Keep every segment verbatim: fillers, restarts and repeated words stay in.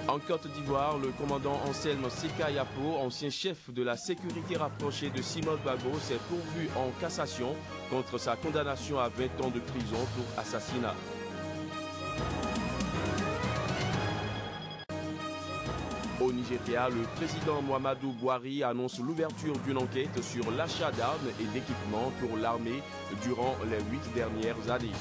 En Côte d'Ivoire, le commandant Anselme Seka Yapo, ancien chef de la sécurité rapprochée de Simone Gbagbo, s'est pourvu en cassation contre sa condamnation à vingt ans de prison pour assassinat. Au Nigeria, le président Muhammadu Buhari annonce l'ouverture d'une enquête sur l'achat d'armes et d'équipements pour l'armée durant les huit dernières années.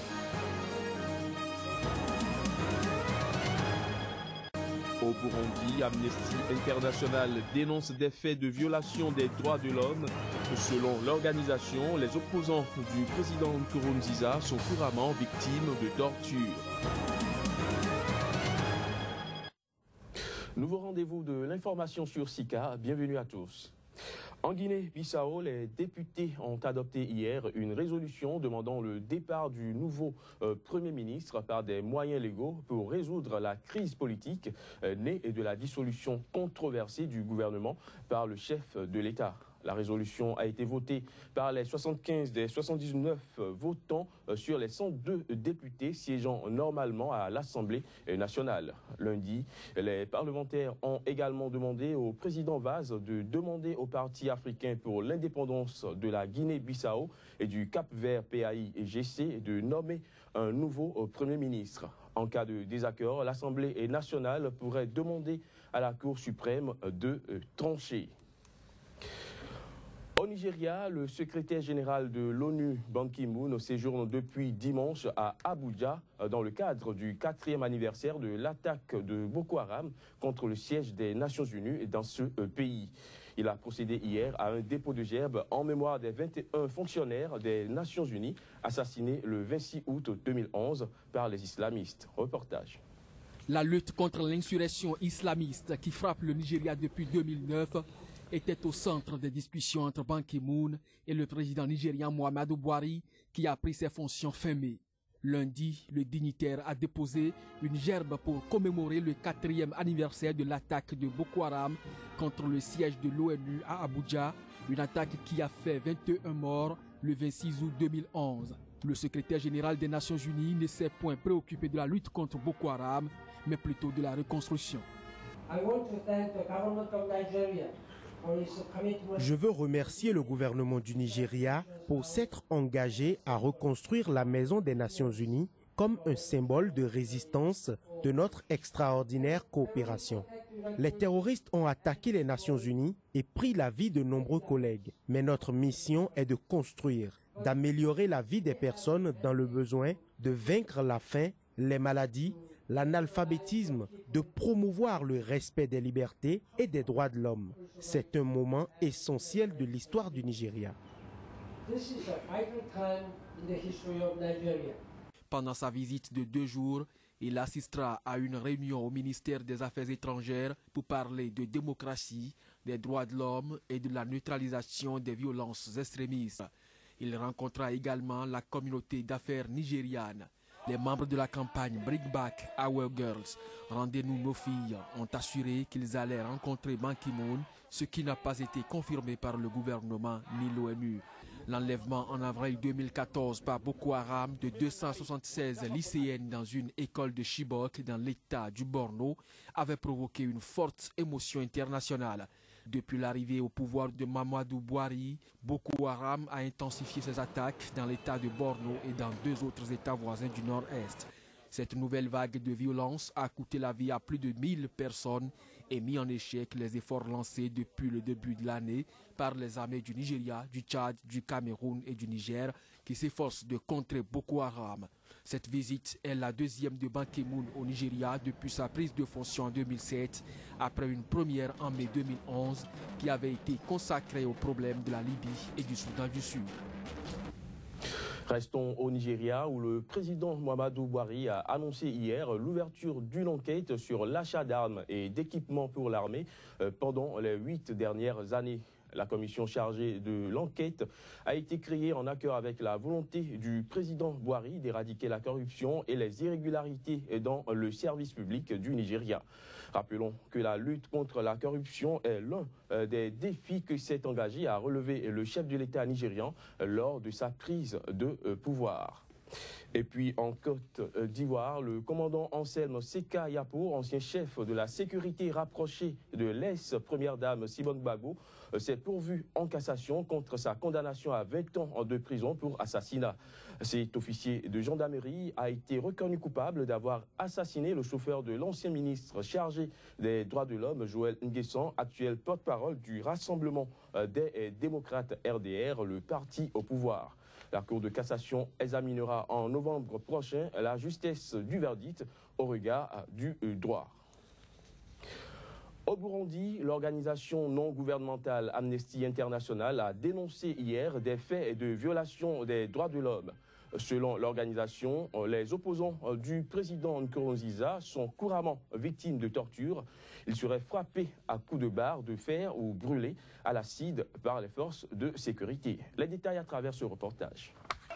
Au Burundi, Amnesty International dénonce des faits de violation des droits de l'homme. Selon l'organisation, les opposants du président Nkurunziza sont couramment victimes de torture. Nouveau rendez-vous de l'information sur Sika. Bienvenue à tous. En Guinée-Bissau, les députés ont adopté hier une résolution demandant le départ du nouveau euh, Premier ministre par des moyens légaux pour résoudre la crise politique euh, née de la dissolution controversée du gouvernement par le chef de l'État. La résolution a été votée par les soixante-quinze des soixante-dix-neuf votants sur les cent deux députés siégeant normalement à l'Assemblée nationale. Lundi, les parlementaires ont également demandé au président Vaz de demander au Parti africain pour l'indépendance de la Guinée-Bissau et du Cap-Vert P A I et G C de nommer un nouveau Premier ministre. En cas de désaccord, l'Assemblée nationale pourrait demander à la Cour suprême de trancher. Au Nigeria, le secrétaire général de l'ONU, Ban Ki-moon, séjourne depuis dimanche à Abuja dans le cadre du quatrième anniversaire de l'attaque de Boko Haram contre le siège des Nations Unies dans ce pays. Il a procédé hier à un dépôt de gerbes en mémoire des vingt et un fonctionnaires des Nations Unies assassinés le vingt-six août deux mille onze par les islamistes. Reportage. La lutte contre l'insurrection islamiste qui frappe le Nigeria depuis deux mille neuf était au centre des discussions entre Ban Ki-moon et le président nigérian Muhammadu Buhari qui a pris ses fonctions fin mai. Lundi, le dignitaire a déposé une gerbe pour commémorer le quatrième anniversaire de l'attaque de Boko Haram contre le siège de l'ONU à Abuja, une attaque qui a fait vingt et un morts le vingt-six août deux mille onze. Le secrétaire général des Nations Unies ne s'est point préoccupé de la lutte contre Boko Haram, mais plutôt de la reconstruction. I want to thank the government of Nigeria. Je veux remercier le gouvernement du Nigeria pour s'être engagé à reconstruire la Maison des Nations Unies comme un symbole de résistance de notre extraordinaire coopération. Les terroristes ont attaqué les Nations Unies et pris la vie de nombreux collègues. Mais notre mission est de construire, d'améliorer la vie des personnes dans le besoin, de vaincre la faim, les maladies, l'analphabétisme, de promouvoir le respect des libertés et des droits de l'homme. C'est un moment essentiel de l'histoire du Nigeria. Pendant sa visite de deux jours, il assistera à une réunion au ministère des Affaires étrangères pour parler de démocratie, des droits de l'homme et de la neutralisation des violences extrémistes. Il rencontrera également la communauté d'affaires nigériane. Les membres de la campagne Bring Back Our Girls, Rendez-nous nos filles, ont assuré qu'ils allaient rencontrer Ban Ki-moon, ce qui n'a pas été confirmé par le gouvernement ni l'ONU. L'enlèvement en avril deux mille quatorze par Boko Haram de deux cent soixante-seize lycéennes dans une école de Chibok dans l'état du Borno avait provoqué une forte émotion internationale. Depuis l'arrivée au pouvoir de Muhammadu Buhari, Boko Haram a intensifié ses attaques dans l'état de Borno et dans deux autres états voisins du nord-est. Cette nouvelle vague de violence a coûté la vie à plus de mille personnes et mis en échec les efforts lancés depuis le début de l'année par les armées du Nigeria, du Tchad, du Cameroun et du Niger qui s'efforcent de contrer Boko Haram. Cette visite est la deuxième de Ban Ki-moon au Nigeria depuis sa prise de fonction en deux mille sept, après une première en mai deux mille onze qui avait été consacrée aux problèmes de la Libye et du Soudan du Sud. Restons au Nigeria où le président Muhammadu Buhari a annoncé hier l'ouverture d'une enquête sur l'achat d'armes et d'équipements pour l'armée pendant les huit dernières années. La commission chargée de l'enquête a été créée en accord avec la volonté du président Buhari d'éradiquer la corruption et les irrégularités dans le service public du Nigeria. Rappelons que la lutte contre la corruption est l'un des défis que s'est engagé à relever le chef de l'État nigérian lors de sa prise de pouvoir. Et puis en Côte d'Ivoire, le commandant Anselme Seka Yapo, ancien chef de la sécurité rapprochée de l'ex-première dame Simone Gbagbo, s'est pourvu en cassation contre sa condamnation à vingt ans de prison pour assassinat. Cet officier de gendarmerie a été reconnu coupable d'avoir assassiné le chauffeur de l'ancien ministre chargé des droits de l'homme, Joël Nguessan, actuel porte-parole du Rassemblement des démocrates R D R, le parti au pouvoir. La Cour de cassation examinera en novembre prochain la justesse du verdict au regard du droit. Au Burundi, l'organisation non gouvernementale Amnesty International a dénoncé hier des faits de violation des droits de l'homme. Selon l'organisation, les opposants du président Nkurunziza sont couramment victimes de torture. Ils seraient frappés à coups de barre de fer ou brûlés à l'acide par les forces de sécurité. Les détails à travers ce reportage.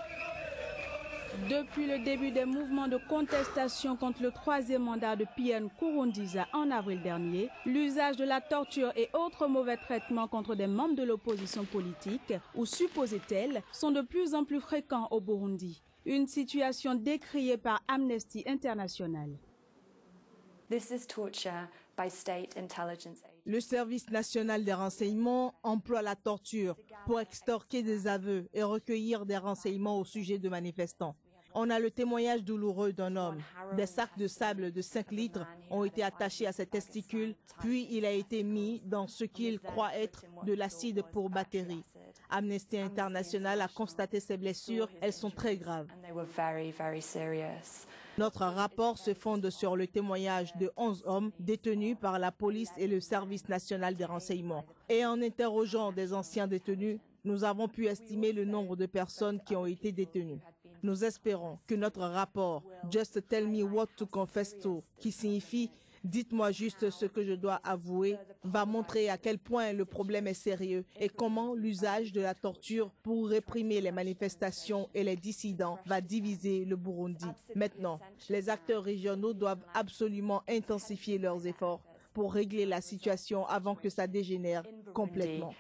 Depuis le début des mouvements de contestation contre le troisième mandat de Pierre Nkurunziza en avril dernier, l'usage de la torture et autres mauvais traitements contre des membres de l'opposition politique, ou supposés tels, sont de plus en plus fréquents au Burundi. Une situation décriée par Amnesty International. This is torture by state intelligence. Le service national des renseignements emploie la torture pour extorquer des aveux et recueillir des renseignements au sujet de manifestants. On a le témoignage douloureux d'un homme. Des sacs de sable de cinq litres ont été attachés à ses testicules, puis il a été mis dans ce qu'il croit être de l'acide pour batterie. Amnesty International a constaté ces blessures, elles sont très graves. Notre rapport se fonde sur le témoignage de onze hommes détenus par la police et le service national des renseignements. Et en interrogeant des anciens détenus, nous avons pu estimer le nombre de personnes qui ont été détenues. Nous espérons que notre rapport « Just tell me what to confess to », qui signifie « Dites-moi juste ce que je dois avouer », va montrer à quel point le problème est sérieux et comment l'usage de la torture pour réprimer les manifestations et les dissidents va diviser le Burundi. Maintenant, les acteurs régionaux doivent absolument intensifier leurs efforts pour régler la situation avant que ça dégénère complètement.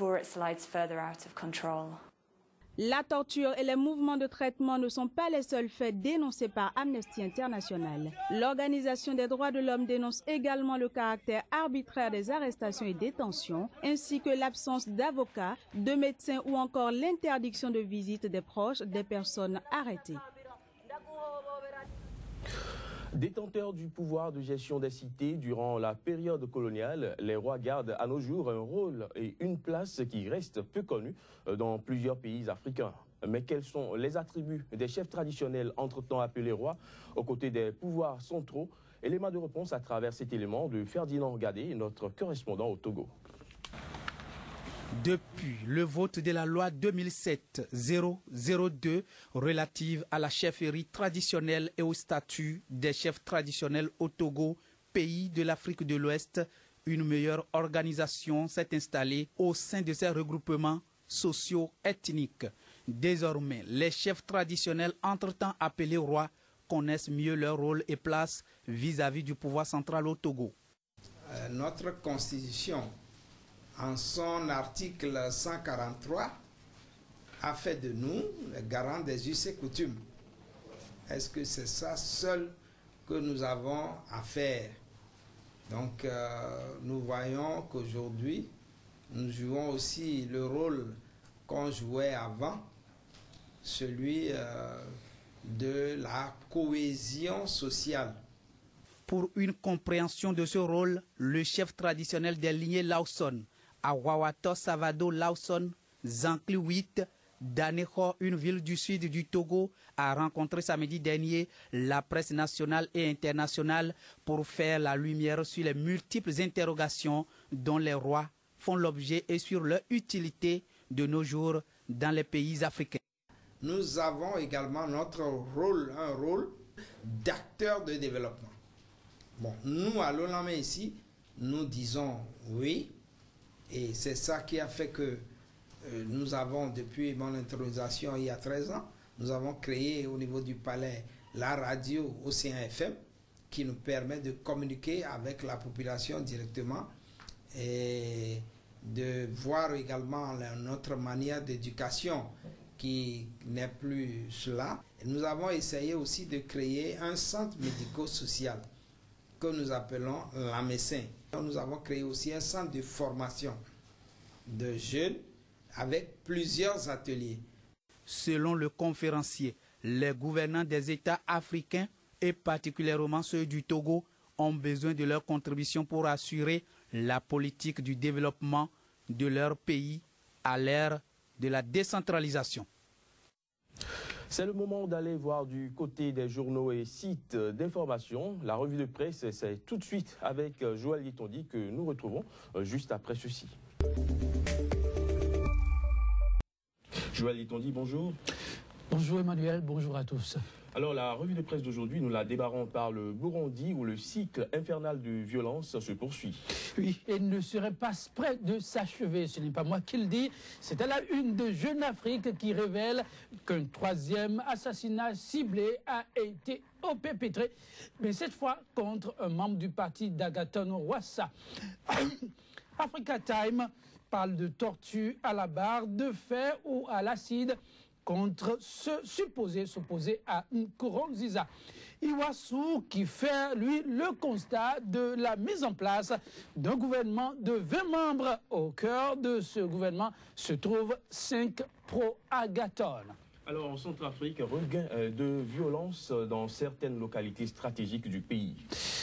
La torture et les mouvements de traitement ne sont pas les seuls faits dénoncés par Amnesty International. L'Organisation des droits de l'homme dénonce également le caractère arbitraire des arrestations et détentions, ainsi que l'absence d'avocats, de médecins ou encore l'interdiction de visite des proches des personnes arrêtées. Détenteurs du pouvoir de gestion des cités durant la période coloniale, les rois gardent à nos jours un rôle et une place qui restent peu connus dans plusieurs pays africains. Mais quels sont les attributs des chefs traditionnels entre-temps appelés rois aux côtés des pouvoirs centraux? Élément de réponse à travers cet élément de Ferdinand Gadé, notre correspondant au Togo. Depuis le vote de la loi deux mille sept zéro zéro deux relative à la chefferie traditionnelle et au statut des chefs traditionnels au Togo, pays de l'Afrique de l'Ouest, une meilleure organisation s'est installée au sein de ces regroupements socio-ethniques. Désormais, les chefs traditionnels entre-temps appelés rois connaissent mieux leur rôle et place vis-à-vis du pouvoir central au Togo. Euh, notre constitution, en son article cent quarante-trois, a fait de nous les garants des us et coutumes. Est-ce que c'est ça seul que nous avons à faire? Donc euh, nous voyons qu'aujourd'hui, nous jouons aussi le rôle qu'on jouait avant, celui euh, de la cohésion sociale. Pour une compréhension de ce rôle, le chef traditionnel des lignées Lawson, Awawato Savado Lawson, Zankli huit, d'Aneho, une ville du sud du Togo, a rencontré samedi dernier la presse nationale et internationale pour faire la lumière sur les multiples interrogations dont les rois font l'objet et sur leur utilité de nos jours dans les pays africains. Nous avons également notre rôle, un rôle d'acteur de développement. Bon, nous, à l'Olomé ici, nous disons oui, et c'est ça qui a fait que euh, nous avons, depuis mon intronisation il y a treize ans, nous avons créé au niveau du palais la radio Océan F M qui nous permet de communiquer avec la population directement et de voir également notre manière d'éducation qui n'est plus cela. Et nous avons essayé aussi de créer un centre médico-social que nous appelons l'AMESSIN. Nous avons créé aussi un centre de formation de jeunes avec plusieurs ateliers. Selon le conférencier, les gouvernants des États africains et particulièrement ceux du Togo ont besoin de leur contribution pour assurer la politique du développement de leur pays à l'ère de la décentralisation. C'est le moment d'aller voir du côté des journaux et sites d'information. La revue de presse, c'est tout de suite avec Joël Yetondi que nous retrouvons juste après ceci. Joël Yetondi, bonjour. Bonjour Emmanuel, bonjour à tous. Alors la revue de presse d'aujourd'hui, nous la débarrons par le Burundi où le cycle infernal de violence se poursuit. Oui, et ne serait pas près de s'achever, ce n'est pas moi qui le dis, c'est à la une de Jeune Afrique qui révèle qu'un troisième assassinat ciblé a été perpétré, mais cette fois contre un membre du parti d'Agathon Rwasa. Africa Time parle de torture à la barre, de fer ou à l'acide contre ceux supposés s'opposer à Nkurunziza. Iwasu qui fait, lui, le constat de la mise en place d'un gouvernement de vingt membres. Au cœur de ce gouvernement se trouvent cinq pro-Agathon. Alors en Centrafrique, un regain de violence dans certaines localités stratégiques du pays.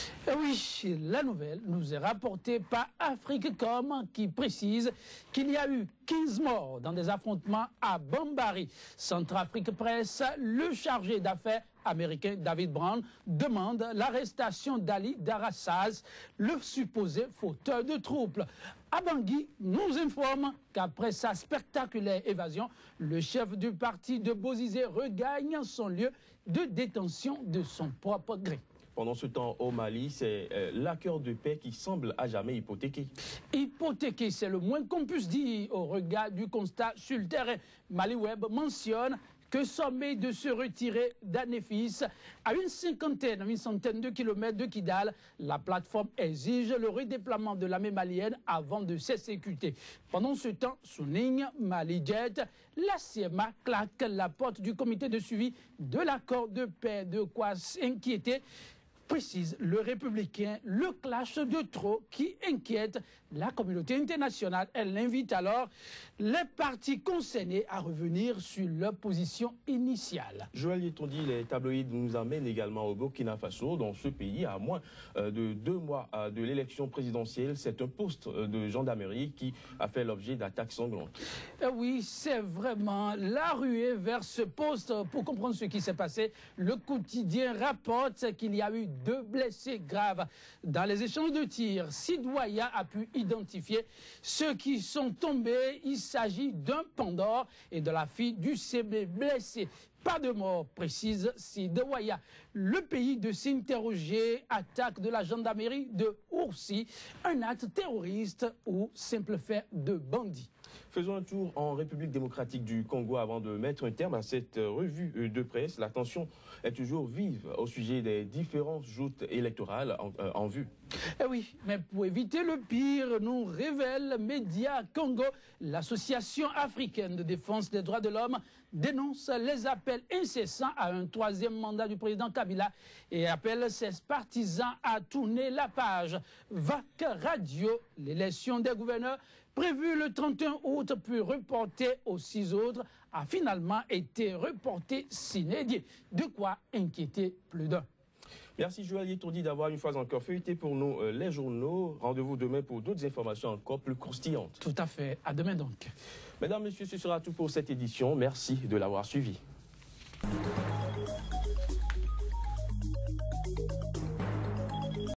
Oui, la nouvelle nous est rapportée par Afriquecom qui précise qu'il y a eu quinze morts dans des affrontements à Bambari. Centrafrique Presse, le chargé d'affaires américain David Brown demande l'arrestation d'Ali Darassaz, le supposé fauteur de troubles. Abangui nous informe qu'après sa spectaculaire évasion, le chef du parti de Bozizé regagne son lieu de détention de son propre gré. Pendant ce temps, au Mali, c'est euh, l'accord de paix qui semble à jamais hypothéqué. Hypothéqué, c'est le moins qu'on puisse dire au regard du constat sur le terrain. Maliweb mentionne que sommé de se retirer d'Anefis à une cinquantaine, une centaine de kilomètres de Kidal, la plateforme exige le redéploiement de l'armée malienne avant de s'exécuter. Pendant ce temps, souligne Malijet, la C M A claque la porte du comité de suivi de l'accord de paix, de quoi s'inquiéter. Précise le républicain, le clash de trop qui inquiète la communauté internationale. Elle invite alors les partis concernés à revenir sur leur position initiale. Joël Yetondi, les tabloïds nous amènent également au Burkina Faso. Dans ce pays, à moins de deux mois de l'élection présidentielle, c'est un poste de gendarmerie qui a fait l'objet d'attaques sanglantes. Oui, c'est vraiment la ruée vers ce poste. Pour comprendre ce qui s'est passé, le quotidien rapporte qu'il y a eu deux blessés graves. Dans les échanges de tirs, Sidouaya a pu identifier ceux qui sont tombés. Il s'agit d'un Pandore et de la fille du C B blessé. Pas de mort, précise Sidouaya. Le pays de s'interroger, attaque de la gendarmerie de Oursi, un acte terroriste ou simple fait de bandit. Faisons un tour en République démocratique du Congo avant de mettre un terme à cette revue de presse. La tension est toujours vive au sujet des différentes joutes électorales en, euh, en vue. Eh oui, mais pour éviter le pire, nous révèle Média Congo, l'association africaine de défense des droits de l'homme dénonce les appels incessants à un troisième mandat du président Kabila et appelle ses partisans à tourner la page. V A C Radio, l'élection des gouverneurs prévue le trente et un août puis reportée aux six autres, a finalement été reportée sine die. De quoi inquiéter plus d'un. Merci Joël Yetondi d'avoir une fois encore feuilleté pour nous euh, les journaux. Rendez-vous demain pour d'autres informations encore plus croustillantes. Tout à fait. À demain donc. Mesdames, Messieurs, ce sera tout pour cette édition. Merci de l'avoir suivi.